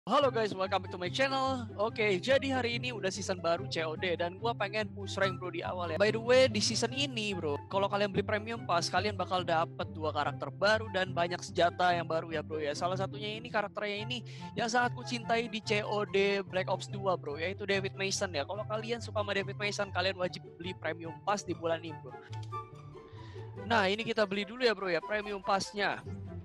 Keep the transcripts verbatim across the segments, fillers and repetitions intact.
Halo guys, welcome back to my channel. Oke, jadi hari ini udah season baru C O D dan gua pengen push rank bro di awal ya. By the way, di season ini bro, kalau kalian beli premium pass, kalian bakal dapet dua karakter baru dan banyak senjata yang baru ya bro ya. Salah satunya ini karakternya ini yang sangat ku cintai di C O D Black Ops dua bro, yaitu David Mason ya. Kalau kalian suka sama David Mason, kalian wajib beli premium pass di bulan ini bro. Nah, ini kita beli dulu ya bro ya, premium passnya.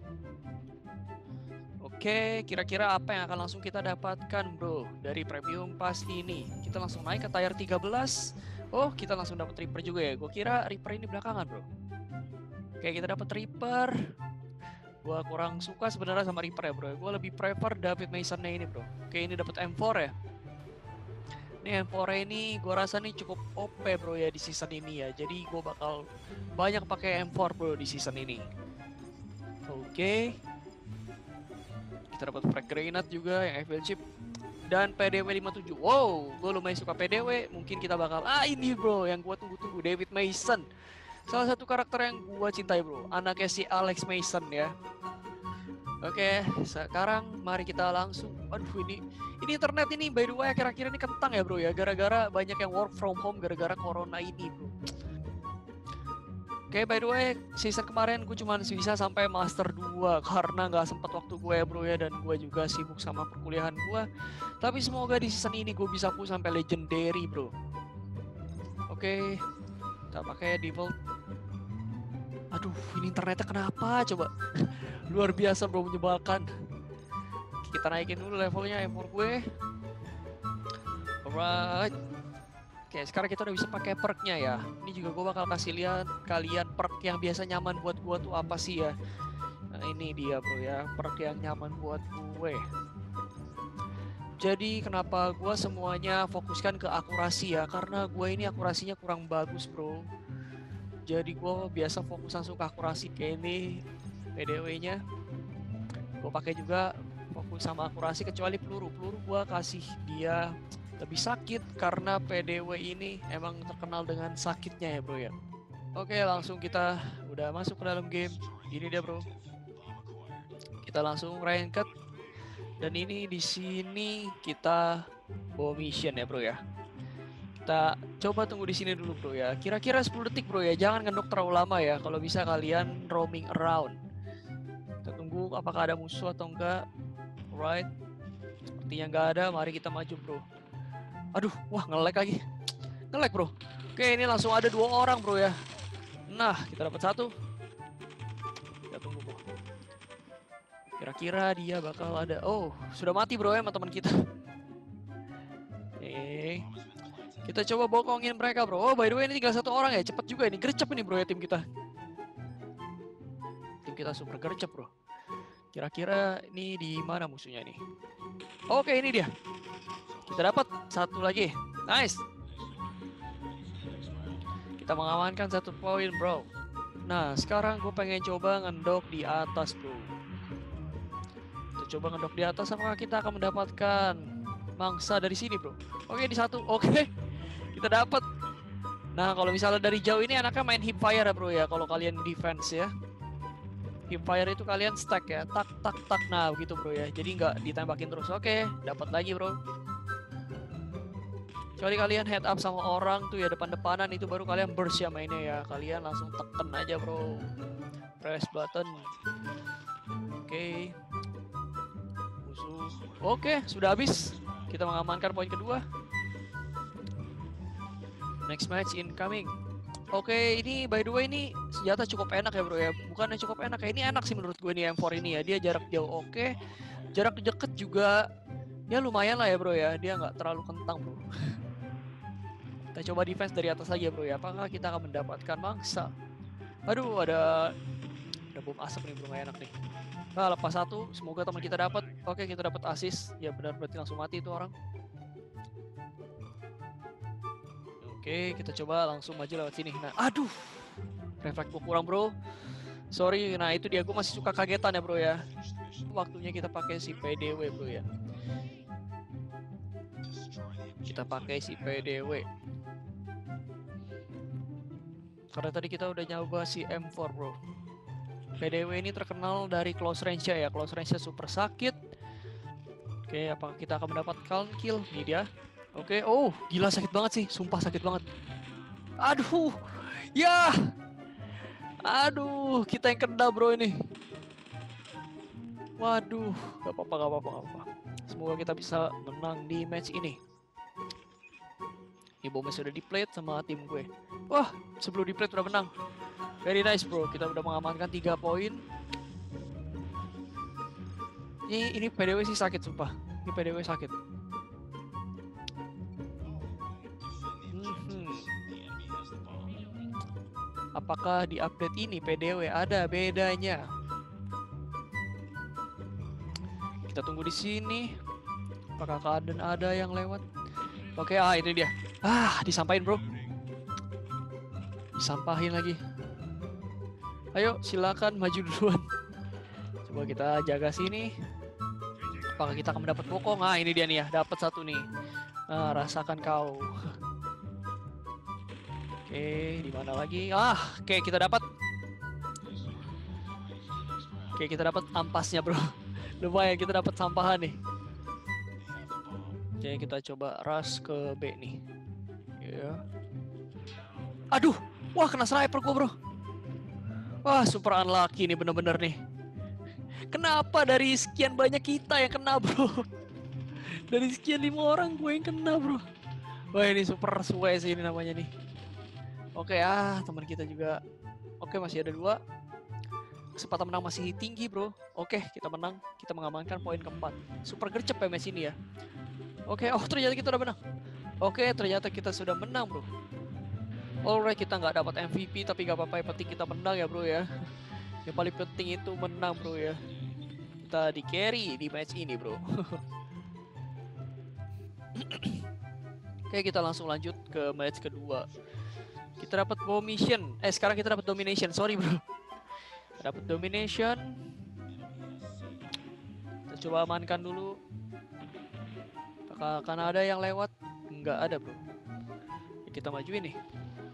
Oke, kira-kira apa yang akan langsung kita dapatkan bro dari premium pass ini? Kita langsung naik ke tier tiga belas. Oh, kita langsung dapat Reaper juga ya. Gue kira Reaper ini belakangan bro. Oke, kita dapat Reaper. Gue kurang suka sebenarnya sama Reaper ya bro. Gue lebih prefer David Mason-nya ini bro. Oke, ini dapat M four ya. Ini M four ini gue rasa nih cukup O P bro ya di season ini ya. Jadi gue bakal banyak pakai M four bro di season ini. Oke. Kita dapat frag grenade juga yang Evil Chip dan P D W lima puluh tujuh. Wow, gue lumayan suka P D W. Mungkin kita bakal ah ini bro yang gue tunggu-tunggu, David Mason. Salah satu karakter yang gue cintai bro, anaknya si Alex Mason ya. Oke, sekarang mari kita langsung. Aduh ini ini internet ini by the way akhir-akhir ini kentang ya bro ya, gara-gara banyak yang work from home gara-gara corona ini bro. Oke, okay, by the way, season kemarin gue cuma bisa sampai Master dua karena nggak sempat waktu gue ya bro ya, dan gue juga sibuk sama perkuliahan gue. Tapi semoga di season ini gue bisa push sampai Legendary bro. Oke, okay, kita pakai default. Aduh, ini internetnya kenapa coba? Luar biasa bro, menyebalkan. Kita naikin dulu levelnya M four gue. Alright. Oke, sekarang kita udah bisa pakai perknya ya. Ini juga gue bakal kasih lihat kalian perk yang biasa nyaman buat gue tuh apa sih ya. Nah ini dia bro ya, perk yang nyaman buat gue. Jadi kenapa gue semuanya fokuskan ke akurasi ya, karena gue ini akurasinya kurang bagus bro. Jadi gue biasa fokus langsung ke akurasi. Kayak ini P D W-nya gue pakai juga fokus sama akurasi, kecuali peluru. Peluru gue kasih dia lebih sakit karena P D W ini emang terkenal dengan sakitnya ya bro ya. Oke, langsung kita udah masuk ke dalam game. Ini dia bro. Kita langsung ranked. Dan ini di sini kita bawa mission ya bro ya. Kita coba tunggu di sini dulu bro ya. Kira-kira sepuluh detik bro ya. Jangan ngendok terlalu lama ya. Kalau bisa kalian roaming around. Kita tunggu apakah ada musuh atau enggak. Alright. Sepertinya nggak ada. Mari kita maju bro. Aduh, wah nge-lag lagi. Nge-lag bro. Oke, ini langsung ada dua orang bro ya. Nah, kita dapat satu. Kita tunggu bro. Kira-kira dia bakal ada. Oh, sudah mati bro ya teman-teman kita. Oke. Kita coba bokongin mereka bro. Oh, by the way ini tinggal satu orang ya. Cepet juga ini. Gercep ini bro ya tim kita. Tim kita super gercep bro. Kira-kira ini di mana musuhnya nih? Oke, ini dia. Kita dapat satu lagi. Nice. Kita mengamankan satu poin bro. Nah sekarang gue pengen coba ngendok di atas bro. Kita coba ngendok di atas. Apakah kita akan mendapatkan mangsa dari sini bro? Oke, di satu. Oke, kita dapat. Nah kalau misalnya dari jauh ini anaknya main hipfire ya bro ya. Kalau kalian defense ya, hipfire itu kalian stack ya, tak tak tak. Nah begitu bro ya. Jadi nggak ditembakin terus. Oke, dapat lagi bro. Kecuali kalian head up sama orang tuh ya depan-depanan, itu baru kalian burst ya mainnya ya. Kalian langsung tekan aja bro. Press button. Oke. Okay. Musuh. Oke, okay, sudah habis. Kita mengamankan poin kedua. Next match incoming. Oke, okay, ini by the way ini senjata cukup enak ya bro ya. Bukannya cukup enak ya, ini enak sih menurut gue nih M four ini ya. Dia jarak jauh oke. Okay. Jarak deket juga ya lumayan lah ya bro ya. Dia nggak terlalu kentang bro. Kita coba defense dari atas aja bro ya. Apakah kita akan mendapatkan mangsa? Aduh, ada ada bom asap nih bro, gak enak nih. Nah, lepas satu, semoga teman kita dapat. Oke, kita dapat assist. Ya benar, berarti langsung mati itu orang. Oke, kita coba langsung maju lewat sini. Nah, aduh, refleks gue kurang bro. Sorry, nah itu dia, gue masih suka kagetan ya bro ya. Waktunya kita pakai si P D W bro ya. Kita pakai si P D W. Karena tadi kita udah nyoba si M four bro. P D W ini terkenal dari close range ya. Close range-nya super sakit. Oke, apakah kita akan mendapatkan kill? Ini dia. Oke, oh gila sakit banget sih, sumpah sakit banget. Aduh, ya, aduh kita yang kena bro ini. Waduh, gak apa-apa, gak apa-apa, gak apa-apa. Semoga kita bisa menang di match ini. Ini bomnya sudah di-plate sama tim gue. Wah, sebelum di-plate udah menang. Very nice bro, kita udah mengamankan tiga poin. Ini, ini P D W sih sakit sumpah. Ini P D W sakit. Hmm. Apakah di update ini P D W ada bedanya? Kita tunggu di sini. Apakah keadaan ada yang lewat? Oke, ah ini dia. Ah, disampahin bro. Disampahin lagi. Ayo, silakan maju duluan. Coba kita jaga sini. Apakah kita akan mendapat bokong? Ah, ini dia nih ya, dapat satu nih. Ah, rasakan kau. Oke, di mana lagi? Ah, oke kita dapat. Oke, kita dapat ampasnya bro. Lumayan kita dapat sampahan nih. Oke, kita coba rush ke B nih. Ya. Aduh, wah kena sniper gua bro. Wah super unlucky nih bener-bener nih. Kenapa dari sekian banyak kita yang kena bro? Dari sekian lima orang gue yang kena bro. Wah ini super suwe sih ini namanya nih. Oke ah teman kita juga. Oke masih ada dua. Kesempatan menang masih tinggi bro. Oke kita menang. Kita mengamankan poin keempat. Super gercep ya match ini ya. Oke oh ternyata kita udah menang. Oke ternyata kita sudah menang bro. Alright kita nggak dapat M V P tapi nggak apa-apa. Yang penting kita menang ya bro ya. Yang paling penting itu menang bro ya. Kita di carry di match ini bro. Oke kita langsung lanjut ke match kedua. Kita dapat bomb mission. Eh sekarang kita dapat domination. Sorry bro. Dapat domination. Kita coba amankan dulu. Apakah akan ada yang lewat? Enggak ada bro. Kita majuin nih.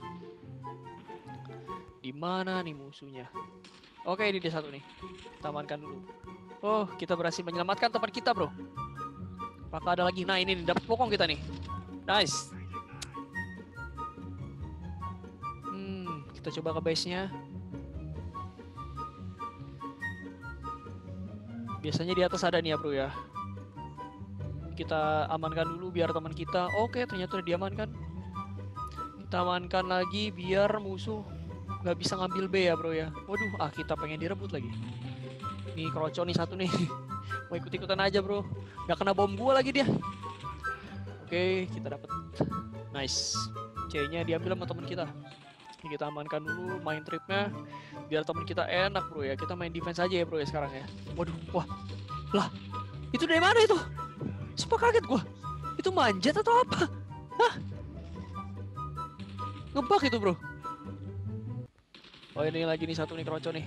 Di mana nih musuhnya? Oke ini dia satu nih. Kita amankan dulu. Oh kita berhasil menyelamatkan teman kita bro. Apakah ada lagi? Nah ini nih dapat pokong kita nih. Nice. Hmm kita coba ke base-nya. Biasanya di atas ada nih ya bro ya. Kita amankan dulu biar teman kita. Oke ternyata udah diamankan. Kita amankan lagi biar musuh nggak bisa ngambil B ya bro ya. Waduh ah kita pengen direbut lagi. Nih kroco nih satu nih. Mau ikut-ikutan aja bro. Gak kena bom gua lagi dia. Oke kita dapat. Nice. C-nya diambil sama teman kita. Ini kita amankan dulu main tripnya biar teman kita enak bro ya. Kita main defense aja ya bro ya sekarang ya. Waduh, wah, lah, itu dari mana itu? Sumpah kaget gua. Itu manjat atau apa? Hah? Ngebug itu bro. Oh ini lagi nih satu nih kroco nih.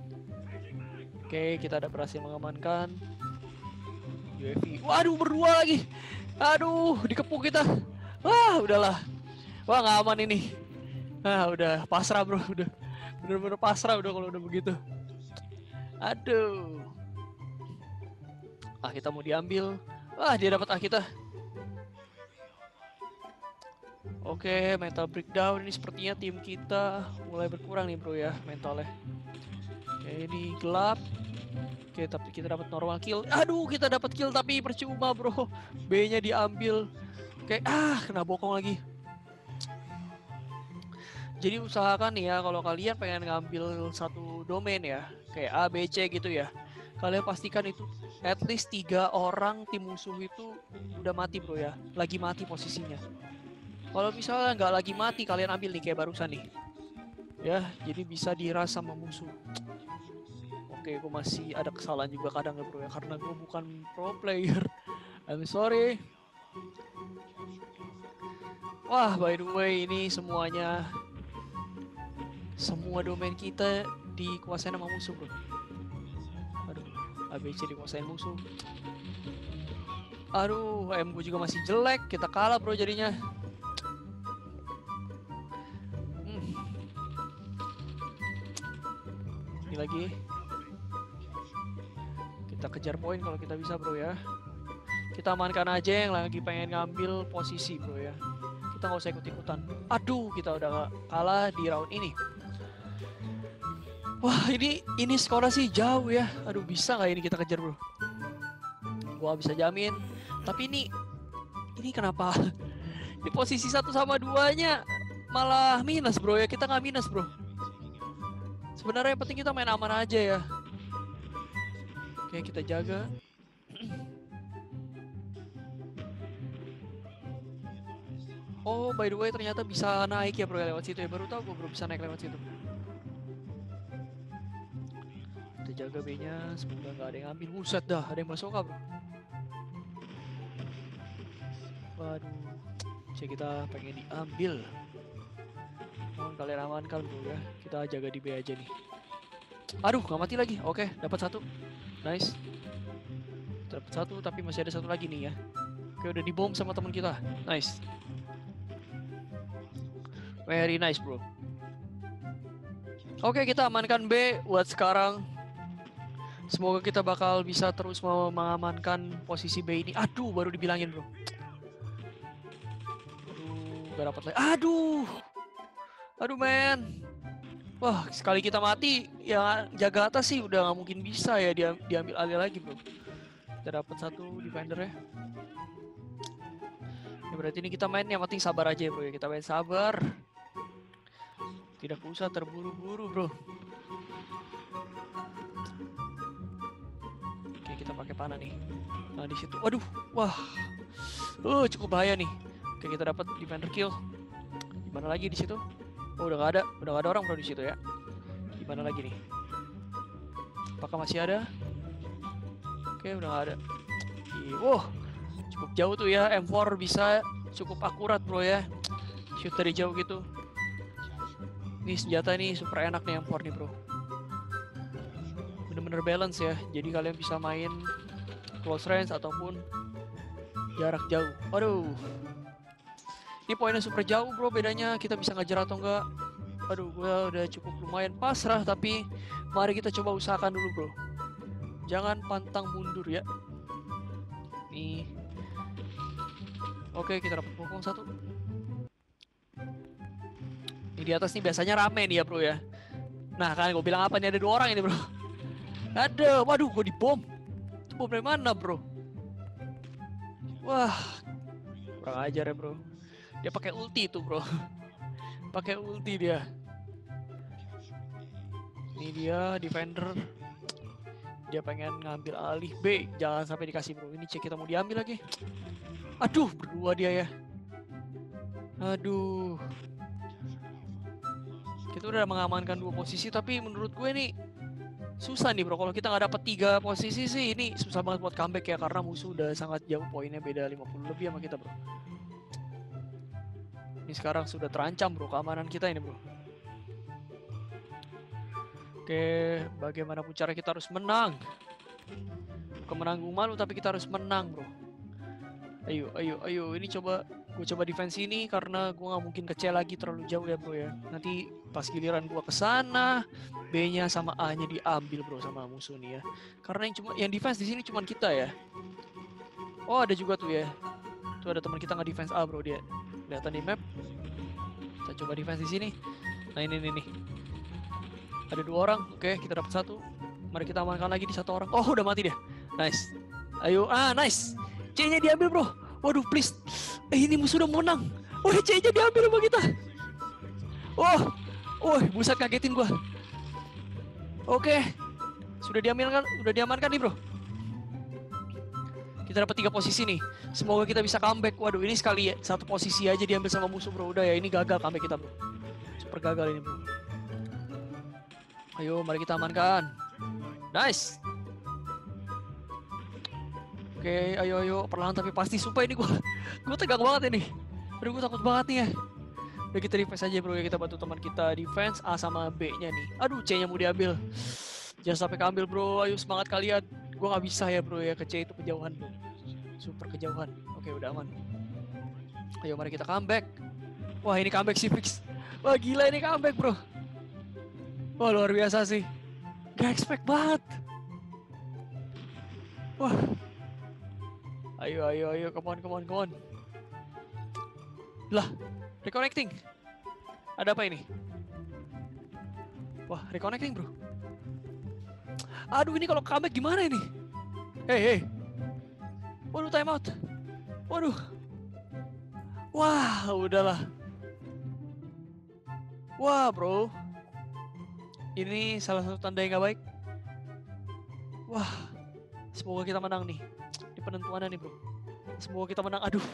Oke kita ada berhasil mengamankan U A V. Waduh berdua lagi. Aduh dikepung kita. Wah udahlah. Wah nggak aman ini. Ah udah pasrah bro, udah bener-bener pasrah udah kalau udah begitu. Aduh. Ah kita mau diambil. Wah dia dapat ah kita. Oke mental breakdown ini sepertinya tim kita mulai berkurang nih bro ya mentalnya. Oke ini gelap. Oke tapi kita dapat normal kill. Aduh kita dapat kill tapi percuma bro. B-nya diambil. Oke ah kena bokong lagi. Jadi usahakan nih ya kalau kalian pengen ngambil satu domain ya, kayak A, B, C gitu ya. Kalian pastikan itu at least tiga orang tim musuh itu udah mati bro ya, lagi mati posisinya. Kalau misalnya nggak lagi mati kalian ambil nih kayak barusan nih. Ya, jadi bisa dirasa sama musuh. Oke, gue masih ada kesalahan juga kadang ya bro ya, karena gue bukan pro player. I'm sorry. Wah, by the way ini semuanya Semua domain kita dikuasain sama musuh bro. Aduh, A B C dikuasain musuh. Aduh, M gue juga masih jelek. Kita kalah bro jadinya. hmm. Ini lagi. Kita kejar poin kalau kita bisa bro ya. Kita amankan aja yang lagi pengen ngambil posisi bro ya. Kita nggak usah ikut-ikutan. Aduh, kita udah kalah di round ini. Wah, ini ini skornya sih jauh ya. Aduh, bisa nggak ini kita kejar bro? Gua bisa jamin. Tapi ini ini kenapa di posisi satu sama duanya malah minus bro ya? Kita nggak minus bro. Sebenarnya yang penting kita main aman aja ya. Oke, kita jaga. Oh, by the way ternyata bisa naik ya bro lewat situ ya. Baru tahu gue bro bisa naik lewat situ. Kita jaga B-nya, semoga nggak ada yang ambil. Buset dah, ada yang masuk bro. Waduh, cek kita pengen diambil. Mohon kalian amankan bro ya. Kita jaga di B aja nih. Aduh, nggak mati lagi. Oke, dapat satu. Nice. Dapat satu, tapi masih ada satu lagi nih ya. Oke, udah dibom sama teman kita. Nice. Very nice bro. Oke, kita amankan B buat sekarang. Semoga kita bakal bisa terus mengamankan posisi B ini. Aduh, baru dibilangin bro. Aduh, gak dapat lagi. Aduh. Aduh men. Wah, sekali kita mati, ya jaga atas sih udah gak mungkin bisa ya dia diambil alih lagi bro. Kita dapat satu defender ya. Ya berarti ini kita main yang penting sabar aja bro ya. Kita main sabar. Tidak usah terburu-buru bro. Oke, kita pakai panah nih. Nah di situ, waduh, wah, uh cukup bahaya nih. Oke, kita dapat defender kill. Gimana lagi di situ? Oh, udah nggak ada, udah nggak ada orang bro di situ ya. Gimana lagi nih? Apakah masih ada? Oke, udah nggak ada. Wow, cukup jauh tuh ya. M four bisa cukup akurat bro ya. Shoot dari jauh gitu. Ini senjata ini super enak nih M four nih bro. Bener-bener balance ya. Jadi kalian bisa main close range ataupun jarak jauh. Aduh. Ini poinnya super jauh bro, bedanya kita bisa ngejar atau enggak. Aduh, gue udah cukup lumayan pasrah, tapi mari kita coba usahakan dulu bro. Jangan pantang mundur ya. Nih. Oke, kita dapat bokong satu. Ini di atas nih biasanya rame nih ya bro ya. Nah kan gue bilang apa nih, ada dua orang ini bro. Ada, waduh gue dibom. Itu bom dari mana bro? Wah, kurang ajar ya bro. Dia pakai ulti itu bro. Pakai ulti dia. Ini dia defender. Dia pengen ngambil alih B. Jangan sampai dikasih bro. Ini cek kita mau diambil lagi. Aduh, berdua dia ya. Aduh. Kita udah mengamankan dua posisi, tapi menurut gue nih susah nih bro. Kalau kita nggak dapat tiga posisi sih, ini susah banget buat comeback ya, karena musuh udah sangat jauh poinnya, beda lima puluh lebih sama kita bro. Ini sekarang sudah terancam bro keamanan kita ini bro. Oke, bagaimanapun cara kita harus menang. Bukan menanggung malu, tapi kita harus menang bro. Ayo, ayo, ayo. Ini coba gue coba defense ini karena gue nggak mungkin kecil lagi terlalu jauh ya bro ya. Nanti pas giliran gue kesana, B-nya sama A-nya diambil bro sama musuh nih ya. Karena yang cuma yang defense di sini cuma kita ya. Oh ada juga tuh ya. Tuh ada teman kita nggak defense A bro, dia kelihatan di map. Kita coba defense di sini. Nah ini nih nih. Ada dua orang. Oke, kita dapat satu. Mari kita amankan lagi di satu orang. Oh udah mati dia. Nice. Ayo, ah nice. C-nya diambil bro. Waduh please. Eh ini musuh udah menang. Oh C-nya diambil sama kita. Oh, oh buset kagetin gua. Oke, sudah diamankan, udah diamankan nih bro. Kita dapat tiga posisi nih. Semoga kita bisa comeback. Waduh ini sekali ya, satu posisi aja diambil sama musuh bro. Udah ya ini gagal comeback kita bro. Super gagal ini bro. Ayo mari kita amankan. Nice. Oke, ayo ayo perlahan tapi pasti. Sumpah ini gue gue tegang banget ini. Aduh gue takut banget nih ya. Udah kita defense aja bro ya, kita bantu teman kita defense A sama B-nya nih. Aduh C-nya mau diambil. Jangan sampai keambil bro. Ayo semangat kalian. Gue nggak bisa ya bro ya, ke C itu kejauhan bro. Super kejauhan. Oke udah aman. Ayo mari kita comeback. Wah ini comeback sih fix. Wah gila ini comeback bro. Wah luar biasa sih. Gak expect banget. Wah. Ayo, ayo, ayo, come on, come on, come on. Lah, reconnecting. Ada apa ini? Wah, reconnecting bro. Aduh, ini kalau comeback gimana ini? Hey, hey. Waduh, timeout. Waduh. Wah, udahlah. Wah, bro. Ini salah satu tanda yang gak baik. Wah, semoga kita menang nih. Di penentuannya nih, bro. Semoga kita menang. Aduh.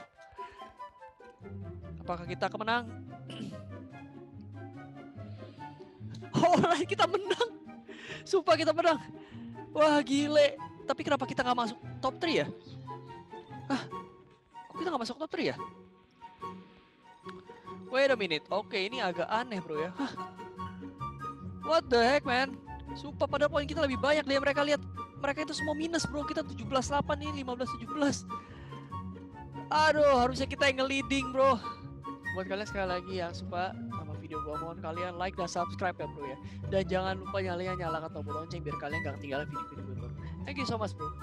Apakah kita kemenang? Oh, kita menang. Sumpah kita menang. Wah, gile. Tapi kenapa kita gak masuk top tiga ya? Hah? Kok kita gak masuk top tiga ya? Wait a minute. Oke, ini agak aneh, bro ya. Hah? What the heck, man? Sumpah, padahal poin kita lebih banyak dari mereka. Lihat, mereka itu semua minus, bro. Kita tujuh belas delapan nih, lima belas tujuh belas. Aduh, harusnya kita yang nge-leading, bro. Buat kalian sekali lagi yang suka sama video gua, mohon kalian like dan subscribe ya, bro ya. Dan jangan lupa nyalain nyalakan tombol lonceng biar kalian gak ketinggalan video-video gue baru. Thank you so much, bro.